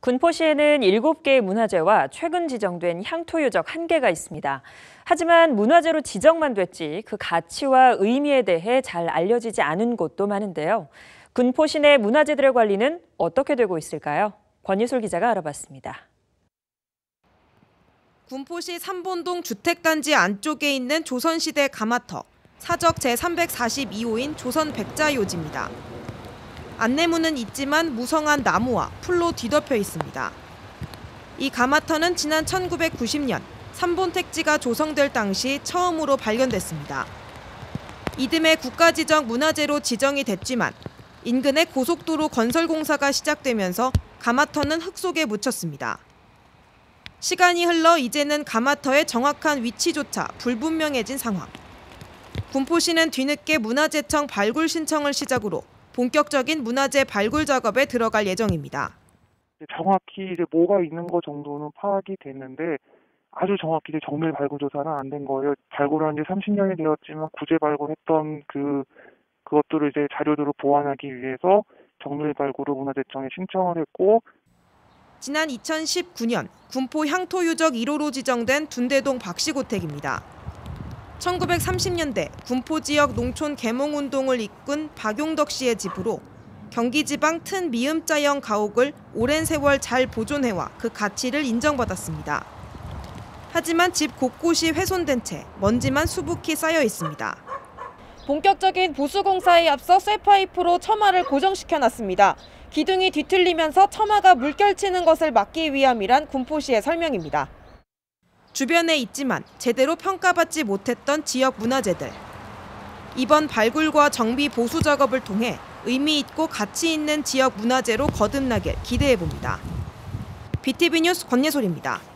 군포시에는 7개의 문화재와 최근 지정된 향토유적 1개가 있습니다. 하지만 문화재로 지정만 됐지 그 가치와 의미에 대해 잘 알려지지 않은 곳도 많은데요. 군포시 내 문화재들의 관리는 어떻게 되고 있을까요? 권희솔 기자가 알아봤습니다. 군포시 삼본동 주택단지 안쪽에 있는 조선시대 가마터, 사적 제342호인 조선 백자요지입니다. 안내문은 있지만 무성한 나무와 풀로 뒤덮여 있습니다. 이 가마터는 지난 1990년 삼본택지가 조성될 당시 처음으로 발견됐습니다. 이듬해 국가지정 문화재로 지정이 됐지만 인근에 고속도로 건설 공사가 시작되면서 가마터는 흙 속에 묻혔습니다. 시간이 흘러 이제는 가마터의 정확한 위치조차 불분명해진 상황. 군포시는 뒤늦게 문화재청 발굴 신청을 시작으로 본격적인 문화재 발굴 작업에 들어갈 예정입니다. 정확히 이제 뭐가 있는 거 정도는 파악이 됐는데 아주 정확히 이제 정밀 발굴 조사는 안 된 거예요. 발굴한 지 30년이 되었지만 구제 발굴했던 그것들을 이제 자료들을 보완하기 위해서 정밀 발굴을 문화재청에 신청을 했고, 지난 2019년 군포 향토유적 1호로 지정된 둔대동 박씨고택입니다. 1930년대 군포 지역 농촌 계몽운동을 이끈 박용덕 씨의 집으로 경기지방 튼 미음자형 가옥을 오랜 세월 잘 보존해와 그 가치를 인정받았습니다. 하지만 집 곳곳이 훼손된 채 먼지만 수북히 쌓여 있습니다. 본격적인 보수공사에 앞서 쇠파이프로 처마를 고정시켜놨습니다. 기둥이 뒤틀리면서 처마가 물결치는 것을 막기 위함이란 군포시의 설명입니다. 주변에 있지만 제대로 평가받지 못했던 지역 문화재들. 이번 발굴과 정비 보수 작업을 통해 의미 있고 가치 있는 지역 문화재로 거듭나길 기대해봅니다. BTV 뉴스 권예솔입니다.